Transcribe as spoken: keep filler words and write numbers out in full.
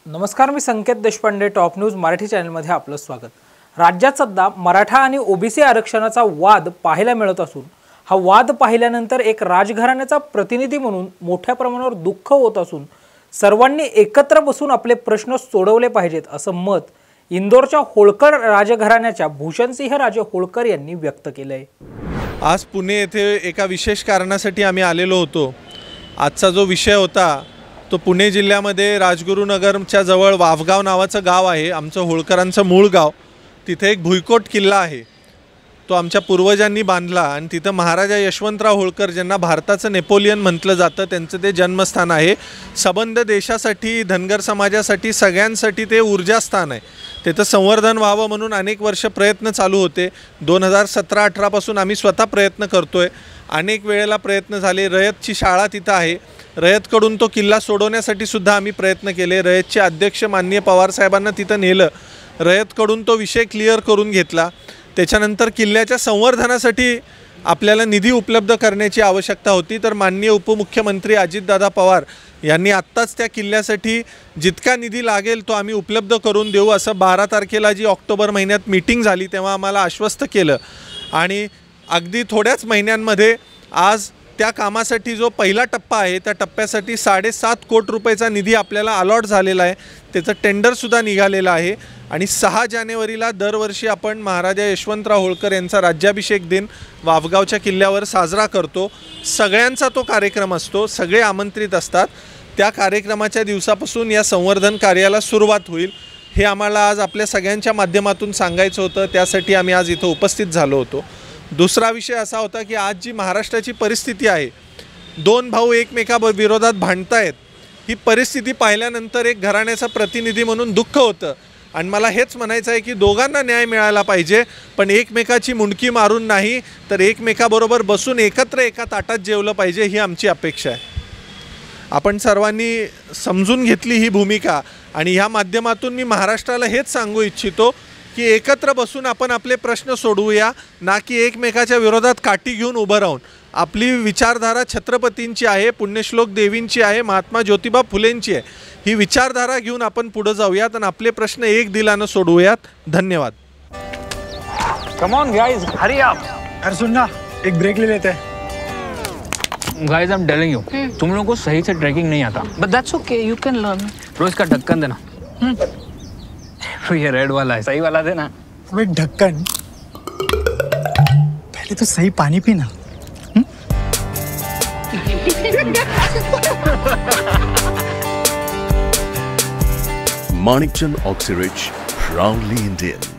नमस्कार, मी Sanket Deshpande, top news Marathi चॅनलमध्ये आपलं स्वागत। राज्यात सध्या मराठा आणि ओबीसी आरक्षणाचा वाद पाहायला मिळत असून हा वाद पाहिल्यानंतर एक राजघराण्याचा प्रतिनिधी म्हणून मोठ्या प्रमाणावर दुःख होत असून सर्वांनी एकत्र बसून आपले प्रश्न सोडवले पाहिजेत असं मत इंदोरच्या होळकर राजघराण्याच्या भूषणसिंह राजे होळकर यांनी व्यक्त केलंय। आज पुणे येथे एका विशेष कारणासाठी आम्ही आलेलो होतो। आजचा जो विषय होता तो पुणे जिल्ह्यामध्ये राजगुरुनगरच्या जवळ वावगाव नावाचं गाव आहे, आमचं होळकरांचं मूळ गाव। तिथे एक भुईकोट किल्ला आहे, तो आमच्या पूर्वजांनी बांधला आणि तिथं महाराजा यशवंतराव होळकर ज्यांना भारताचं नेपोलियन म्हटलं जातं त्यांचं ते जन्मस्थान आहे। सबंध देशासाठी, धनगर समाजासाठी, सगळ्यांसाठी ते ऊर्जास्थान आहे। त्याचं संवर्धन व्हावं म्हणून अनेक वर्ष प्रयत्न चालू होते। दोन हजार सतरा अठरा पासून आम्ही स्वतः प्रयत्न करतोय। अनेक वेळेला प्रयत्न झाले। रयतची शाळा तिथं आहे, रयतकडून तो किल्ला सोडवण्यासाठी सुद्धा आम्ही प्रयत्न केले। रयतचे अध्यक्ष माननीय पवार साहेबांना तिथं नेलं, रयतकडून तो विषय क्लिअर करून घेतला। त्याच्यानंतर किल्ल्याच्या संवर्धनासाठी आपल्याला निधी उपलब्ध करण्याची आवश्यकता होती, तर माननीय उपमुख्यमंत्री अजितदादा पवार यांनी आत्ताच त्या किल्ल्यासाठी जितका निधी लागेल तो आम्ही उपलब्ध करून देऊ असं बारा तारखेला जी ऑक्टोबर महिन्यात मीटिंग झाली तेव्हा आम्हाला आश्वस्त केलं। आणि अगदी थोड्याच महिन्यांमध्ये आज त्या कामासाठी जो पहिला टप्पा आहे त्या टप्प्यासाठी साडेसात कोटी रुपयाचा निधी आपल्याला अलॉट झालेला आहे। त्याचं टेंडरसुद्धा निघालेलं आहे आणि सहा जानेवारीला दरवर्षी आपण महाराजा यशवंतराव होळकर यांचा राज्याभिषेक दिन वावगावच्या किल्ल्यावर साजरा करतो। सगळ्यांचा तो कार्यक्रम असतो, सगळे आमंत्रित असतात। त्या कार्यक्रमाच्या दिवसापासून या संवर्धन कार्याला सुरुवात होईल हे आम्हाला आज आपल्या सगळ्यांच्या माध्यमातून सांगायचं होतं, त्यासाठी आम्ही आज इथं उपस्थित झालो होतो। दुसरा विषय असा होता की आज जी महाराष्ट्राची परिस्थिती आहे, दोन भाऊ एकमेका विरोधात भांडतायत, ही परिस्थिती पाहिल्यानंतर एक घराण्याचा प्रतिनिधी म्हणून दुःख होतं। आणि मला हेच म्हणायचं आहे की दोघांना न्याय मिळाला पाहिजे, पण एकमेकाची मुंडकी मारून नाही, तर एकमेकाबरोबर बसून एकत्र एका ताटात जेवलं पाहिजे, ही आमची अपेक्षा आहे। आपण सर्वांनी समजून घेतली ही भूमिका आणि ह्या माध्यमातून मी महाराष्ट्राला हेच सांगू इच्छितो की एकत्र बसून आपण आपले प्रश्न सोडवूया, ना की एकमेकाच्या विरोधात काठी घेऊन उभं राहून। आपली विचारधारा छत्रपतींची आहे, पुण्यश्लोक देवींची आहे, महात्मा ज्योतिबा फुलेंची आहे। ही विचारधारा घेऊन आपण पुढे जाऊयात आणि आपले प्रश्न एक दिलानं सोडवूयात। धन्यवाद। Come on guys, hurry up. यार सुन ना, एक ब्रेक ले लेते हैं। Guys I am telling you, तुम लोगों को सही से ट्रैकिंग नहीं आता, but that's okay, you can learn. रोज का ढक्कन देना। ये रेड वाला है, सही वाला देना। अबे ढक्कन, पहले तो सही पानी पीना। Manikchand Oxyrich, proudly Indian.